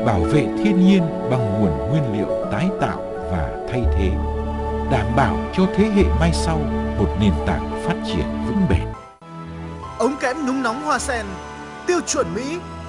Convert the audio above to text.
bảo vệ thiên nhiên bằng nguồn nguyên liệu tái tạo và thay thế, đảm bảo cho thế hệ mai sau một nền tảng phát triển vững bền. Ống kẽm nhúng nóng Hoa Sen, tiêu chuẩn Mỹ,